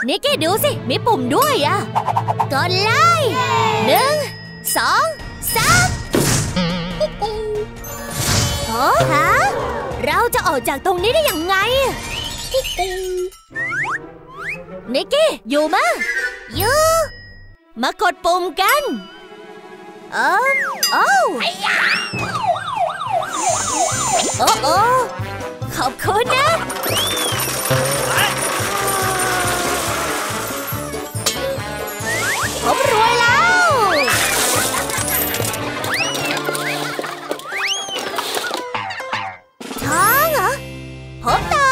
นิกกี้ดูสิมีปุ่มด้วยอะกดเลย1 2 3ฮะเราจะออกจากตรงนี้ได้ยังไงนิกกี้อยู่มั้ยอยู่มากดปุ่มกันโอ้โอ้ขอบคุณนะผมรวยแล้วท้องเหรอผมต่อ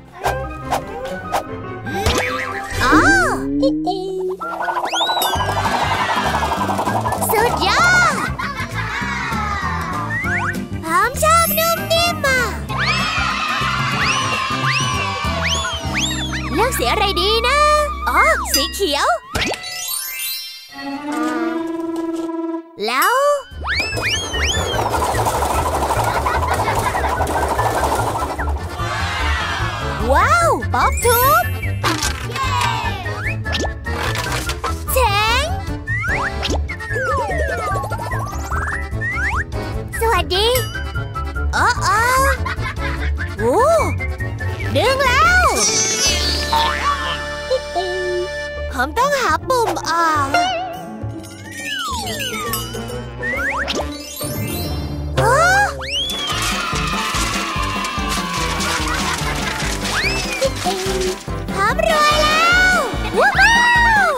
สุดยอดผมชอบนุ่มนิ่มอ่ะเลือกสีอะไรดีนะสีเขียวแล้วว้าวป๊อปทุบเจ๋งสวัสดีโอ้ดึงแล้วผมต้องหาปุ่มออกผมรวยแล้วว้าว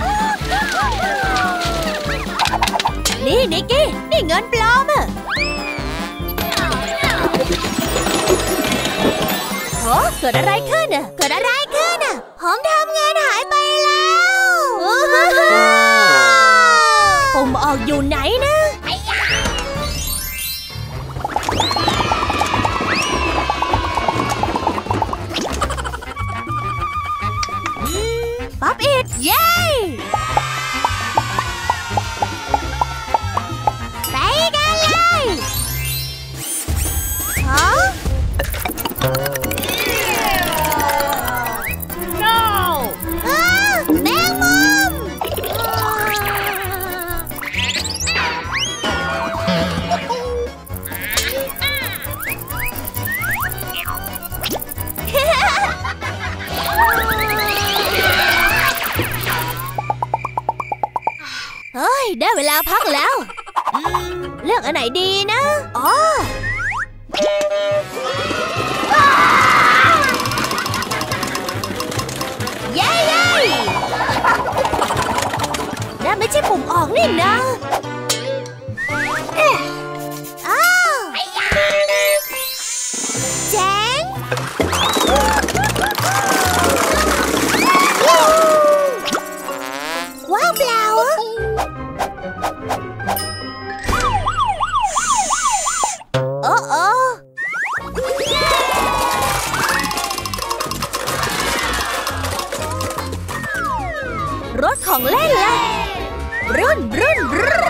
นี่นิกกี้นี่เงินปลอมอ่ะเกิดอะไรขึ้นอ่ะผมทำเงินหายไปแล้วปุ่มออกอยู่ไหนนะป๊อปอิทเย้ไปกันเลยแมงมุมเฮ้ยได้เวลาพักแล้วเลือกอันไหนดีนะเย้นั่นไม่ใช่ปุ่มออกนี่นะเจ๋งว้าวเปล่ารถของเล่นล่ะรุ่นไปกัน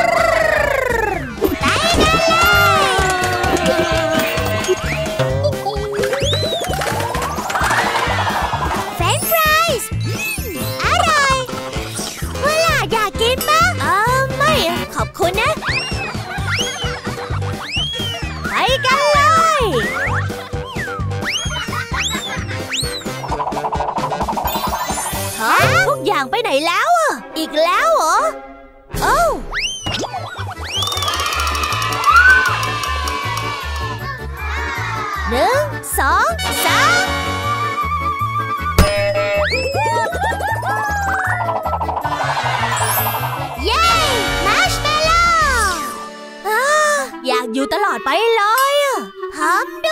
เลยเฟรนช์ฟรายส์อร่อยเวลาอยากกินปะไม่ขอบคุณนะไปกันเลยทุกอย่างไปไหนแล้วอ่ะอีกแล้วเหรอ1 2 3เย้มาร์ชเมลโล่อยากอยู่ตลอดไปเลยผม